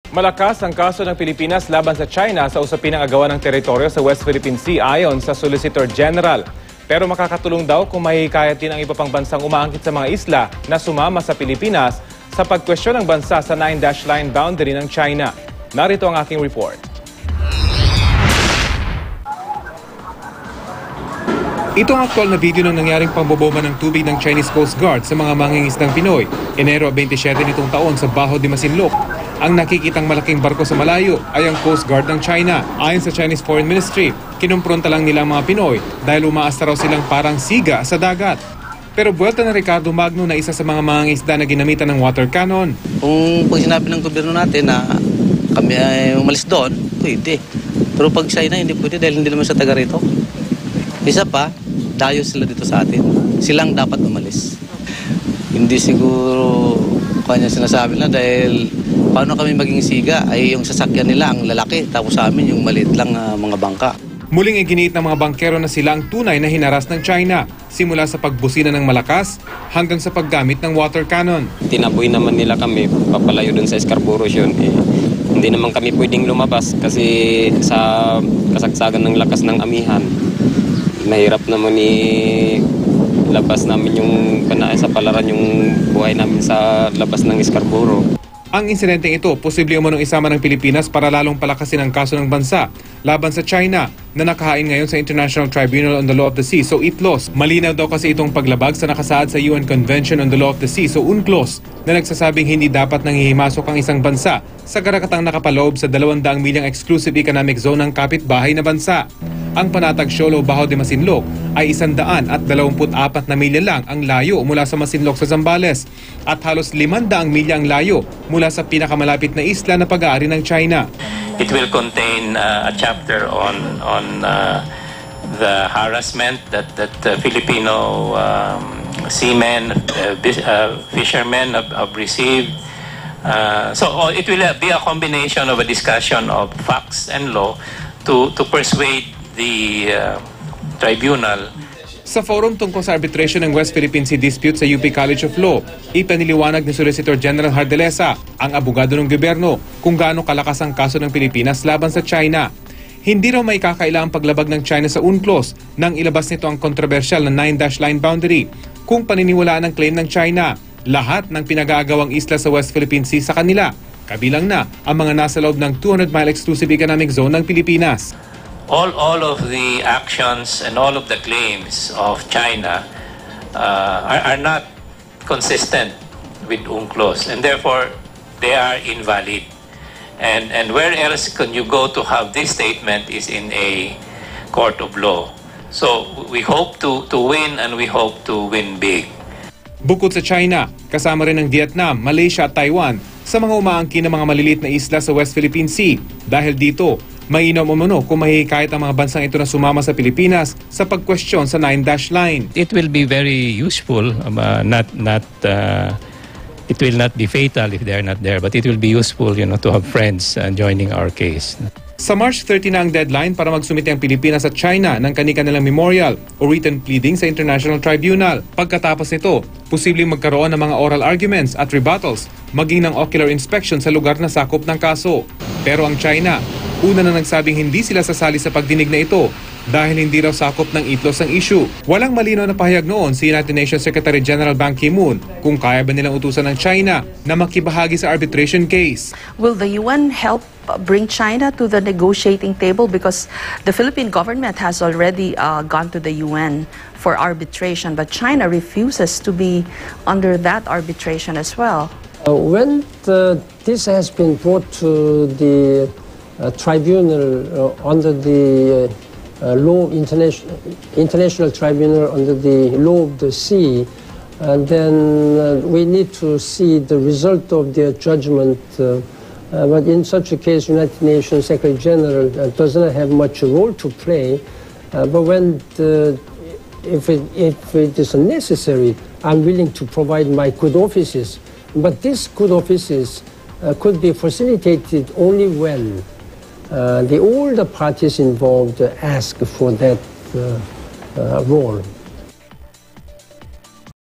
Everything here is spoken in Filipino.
Malakas ang kaso ng Pilipinas laban sa China sa usapin ng agawan ng teritoryo sa West Philippine Sea ayon sa Solicitor General. Pero makakatulong daw kung mahihikayat din ang iba pang bansang umaangkit sa mga isla na sumama sa Pilipinas sa pagkwestiyon ng bansa sa 9-dash line boundary ng China. Narito ang aking report. Ito ang aktual na video ng nangyaring pambobomba ng tubig ng Chinese Coast Guard sa mga mangingisdang Pinoy. Enero 27 nitong taon sa Baho de Masinloc. Ang nakikitang malaking barko sa malayo ay ang Coast Guard ng China. Ayon sa Chinese Foreign Ministry, kinumpronta lang nila ang mga Pinoy dahil umaasta raw silang parang siga sa dagat. Pero buwelta na Ricardo Magno na isa sa mga mangingisda na ginamitan ng water cannon. Kung pag sinabi ng gobyerno natin na kami ay umalis doon, pwede. Pero pag China hindi pwede dahil hindi naman sa taga rito. Isa pa, dayo sila dito sa atin. Silang dapat umalis. Hindi siguro kanya sinasabi na dahil paano kami maging siga ay yung sasakyan nila ang lalaki tapos sa amin yung maliit lang mga bangka. Muling iginiit ng mga bangkero na sila ang tunay na hinaras ng China simula sa pagbusina ng malakas hanggang sa paggamit ng water cannon. Tinaboy naman nila kami papalayo dun sa Scarborough yun. Hindi naman kami pwedeng lumabas kasi sa kasagsagan ng lakas ng amihan. Mahirap naman labas namin yung sa palaran yung buhay namin sa labas ng Scarborough. Ang insidenteng ito, posible umanong isama ng Pilipinas para lalong palakasin ang kaso ng bansa laban sa China na nakahain ngayon sa International Tribunal on the Law of the Sea, so ITLOS. Malinaw daw kasi itong paglabag sa nakasaad sa UN Convention on the Law of the Sea, so UNCLOS, na nagsasabing hindi dapat nanghihimasok ang isang bansa sa karagatang nakapaloob sa 200 milyang exclusive economic zone ng kapitbahay na bansa. Ang panatag Siolo, Baho de Masinloc ay 124 na milya lang ang layo mula sa Masinloc sa Zambales at halos 500 milya ang layo mula sa pinakamalapit na isla na pag-aari ng China. It will contain a chapter on the harassment that Filipino seamen, fishermen have received. So it will be a combination of a discussion of facts and law to persuade the tribunal. Sa forum tungkol sa arbitration ng West Philippine Sea dispute sa UP College of Law, ipiniliwanag ni Solicitor General Hardelesa, ang abogado ng gobyerno, kung gaano kalakas ang kaso ng Pilipinas laban sa China. Hindi raw may kakaila ang paglabag ng China sa UNCLOS nang ilabas nito ang kontrobersyal na 9-dash line boundary. Kung paniniwalaan ang claim ng China, lahat ng pinag-aagawang isla sa West Philippine Sea sa kanila, kabilang na ang mga nasa loob ng 200-mile exclusive economic zone ng Pilipinas. All of the actions and all of the claims of China are not consistent with UNCLOS, and therefore they are invalid. And where else can you go to have this statement is in a court of law. So we hope to win, and we hope to win big. Bukod sa China, kasama rin ng Vietnam, Malaysia at Taiwan sa mga umaangkin ng mga maliliit na isla sa West Philippine Sea. Dahil dito, mainam umuno kung mahihikayat ang mga bansang ito na sumama sa Pilipinas sa pagkwestiyon sa 9-dash line. It will be very useful, it will not be fatal if they are not there, but it will be useful, to have friends joining our case. Sa March 30 na ang deadline para magsumite ang Pilipinas at China ng kani-kanilang memorial o written pleading sa International Tribunal. Pagkatapos nito, posibleng magkaroon ng mga oral arguments at rebuttals, maging ng ocular inspection sa lugar na sakop ng kaso. Pero ang China, una na nagsabing hindi sila sasali sa pagdinig na ito dahil hindi raw sakop ng ITLOS ang issue. Walang malinaw na pahayag noon si United Nations Secretary General Ban Ki-moon kung kaya ba nilang utusan ng China na makibahagi sa arbitration case. Will the UN help bring China to the negotiating table? Because the Philippine government has already gone to the UN for arbitration, but China refuses to be under that arbitration as well. When this has been brought to the tribunal under the international tribunal under the law of the sea, and then we need to see the result of their judgment. But in such a case, United Nations Secretary General does not have much role to play. But if it is necessary, I'm willing to provide my good offices. But these good offices could be facilitated only when all the parties involved ask for that role.